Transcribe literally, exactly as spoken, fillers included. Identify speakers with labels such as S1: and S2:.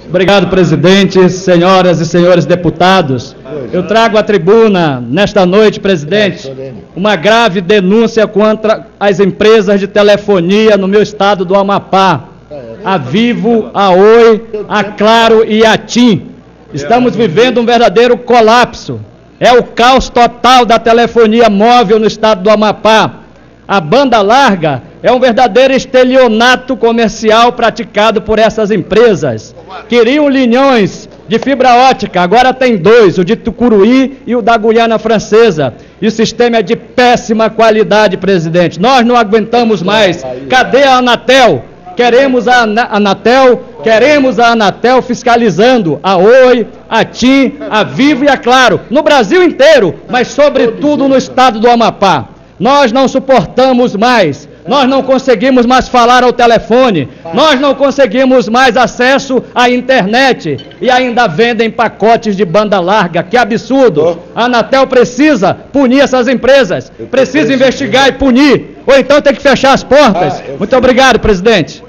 S1: Obrigado, presidente, senhoras e senhores deputados. Eu trago à tribuna, nesta noite, presidente, uma grave denúncia contra as empresas de telefonia no meu estado do Amapá, a Vivo, a Oi, a Claro e a TIM. Estamos vivendo um verdadeiro colapso. É o caos total da telefonia móvel no estado do Amapá. A banda larga é um verdadeiro estelionato comercial praticado por essas empresas. Queriam linhões de fibra ótica, agora tem dois, o de Tucuruí e o da Guiana Francesa. E o sistema é de péssima qualidade, presidente. Nós não aguentamos mais. Cadê a Anatel? Queremos a Anatel, queremos a Anatel fiscalizando a Oi, a TIM, a Vivo e a Claro, no Brasil inteiro, mas sobretudo no estado do Amapá. Nós não suportamos mais, nós não conseguims mais falar ao telefone, nós não conseguimos mais acesso à internet e ainda vendem pacotes de banda larga. Que absurdo! A Anatel precisa punir essas empresas, precisa investigar e punir, ou então tem que fechar as portas. Muito obrigado, presidente.